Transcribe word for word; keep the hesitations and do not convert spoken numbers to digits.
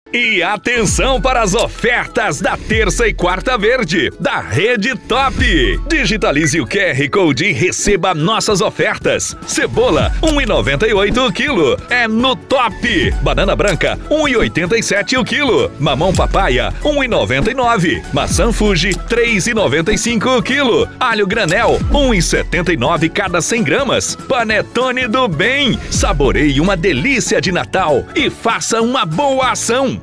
E atenção para as ofertas da terça e quarta verde da Rede Top. Digitalize o Q R Code e receba nossas ofertas. Cebola, um real e noventa e oito centavos o quilo. É no Top. Banana branca, um real e oitenta e sete centavos o quilo. Mamão papaya, um real e noventa e nove centavos. Maçã Fuji, três reais e noventa e cinco centavos o quilo. Alho granel, um real e setenta e nove centavos cada cem gramas. Panetone do Bem. Saboreie uma delícia de Natal e faça uma boa ação.